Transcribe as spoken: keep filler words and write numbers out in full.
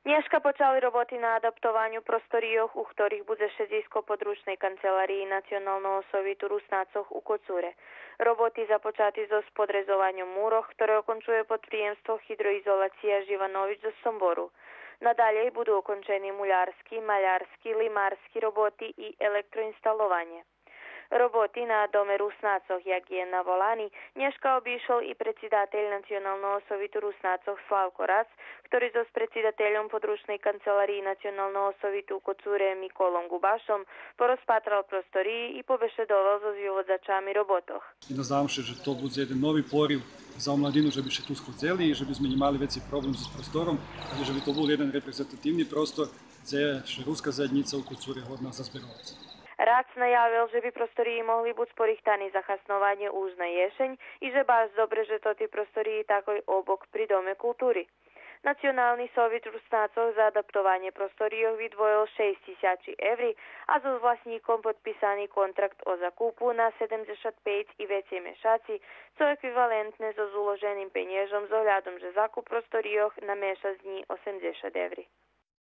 Dneska počali roboty na adaptovanju prostorijov, u ktorých bude šedisko područnej kancelariji Nacionalného sovitu Rusnácoch u Kocúre. Roboty započati so spodrezovanjem múroch, ktoré okončuje pod príjemstvo hydroizolácia Živanovič zo Somboru. Nadalej budú ukončení muľarskí, maľarskí, limársky roboty i elektroinstalovanie. Roboty na dome Rusnácoch, jak je navolaný, dneska obišiel i predsedateľ Nacionálneho sovitu Rusnácoch Slavko Rac, ktorý so s predsedateľom područnej kancelárii Nacionálneho sovitu u Kocúre Mikolom Gubašom porozpátral prostorii i pobešedoval so zvivodzačami robotoch. Nadam se, že to bude jeden novi poriv za omladinu, že bi še tu skodzeli i že bi sme imali veći problem s prostorom, ali že bi to bol jeden reprezentativni prostor, gdje je ruska zajednica u Kocúre hodná za zberovca. Rác najavil, že by prostorii mohli buď sporichtaní za chasnovanie už na ješeň i že baš dobre, že to tí prostorii takoj obok pri Dome kultúry. Nacionálny sovit Rusnácov za adaptovanie prostorijov vydvojil šesť tisíc eur a so vlastníkom podpísaný kontrakt o zakúpu na sedemdesiatpäť i väčšie mešaci, co ekvivalentné so zúloženým peniažom s ohľadom, že zakup prostorijov na mešac dní osemdesiat eur.